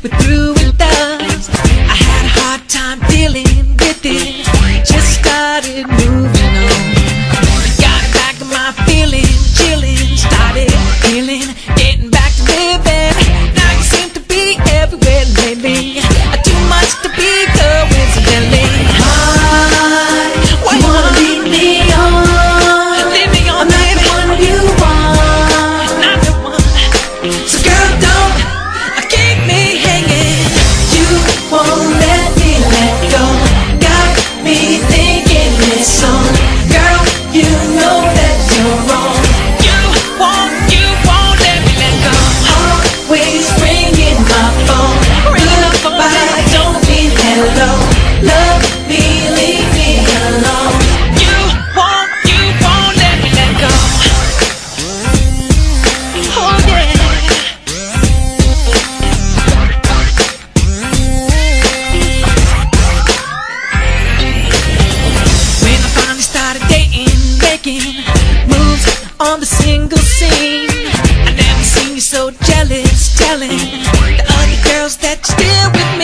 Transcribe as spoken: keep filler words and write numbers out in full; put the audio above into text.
we're through with us. I had a hard time dealing with it, just started moving on. Got back to my feeling, chilling, started feeling, getting back to living. Now you seem to be everywhere lately, too much to be coincidentally. Why, why you wanna lead me on? Leave me on, I'm not the one you want. not the one. So girl, don't keep me hanging. You won't let me let go. Got me thinking this song. Girl, you know that you're wrong. You won't, you won't let me let go. Always ringing my phone. Ringing up my But I don't mean hello. Love me, leave me alone. You won't, you won't let me let go. Oh yeah. When I finally started dating, making moves on the single scene, I never seen you so jealous, telling the other girls that you're still with me.